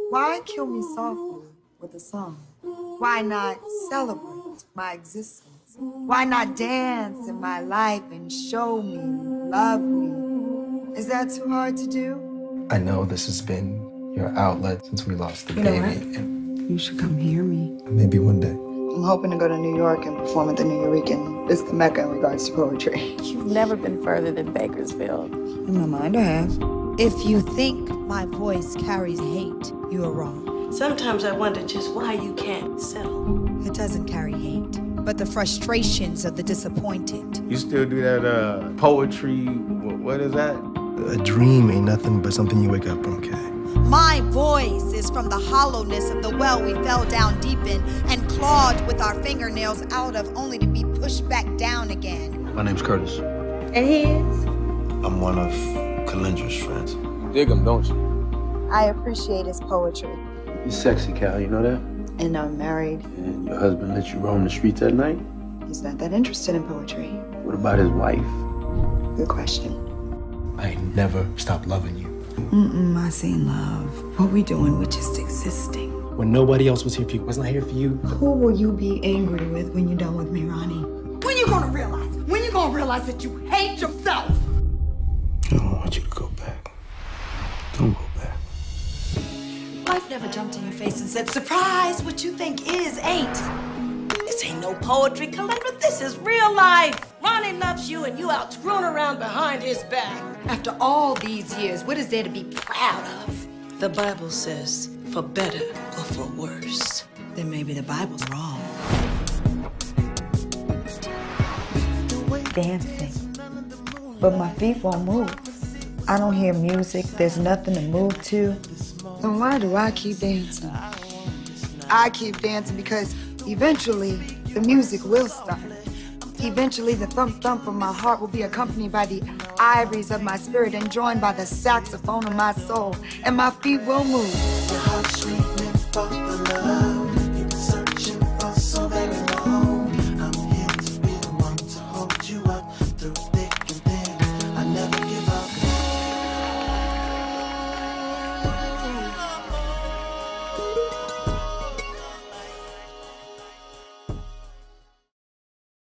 Why kill me softly with a song? Why not celebrate my existence? Why not dance in my life and show me, love me? Is that too hard to do? I know this has been your outlet since we lost the baby. And you should come hear me. maybe one day. I'm hoping to go to New York and perform at the Nuyorican. It's the Mecca in regards to poetry. You've never been further than Bakersfield. In my mind, I have. If you think my voice carries hate, you are wrong. Sometimes I wonder just why you can't settle. It doesn't carry hate, but the frustrations of the disappointed. You still do that poetry, what is that? A dream ain't nothing but something you wake up from, Kay. My voice is from the hollowness of the well we fell down deep in and clawed with our fingernails out of, only to be pushed back down again. My name's Curtis. And he is? I'm one of Calendra's friends. You dig him, don't you? I appreciate his poetry. You're sexy, Cal, you know that? And I'm married. And your husband let you roam the streets at night? He's not that interested in poetry. What about his wife? Good question. I ain't never stopped loving you. I seen love. What we doing, we're just existing. When nobody else was here for you, wasn't I here for you? Who will you be angry with when you're done with me, Ronnie? When you gonna realize? When you gonna realize that you hate yourself? I don't want you to go back. Don't go back. Life never jumped in your face and said, surprise, what you think is ain't. This ain't no poetry, Calendra. This is real life. Ronnie loves you and you out screwing around behind his back. After all these years, what is there to be proud of? The Bible says, for better or for worse. Then maybe the Bible's wrong. Dancing. But my feet won't move. I don't hear music. There's nothing to move to. Then why do I keep dancing? I keep dancing because eventually the music will stop. Eventually the thump-thump of my heart will be accompanied by the ivories of my spirit and joined by the saxophone of my soul, and my feet will move.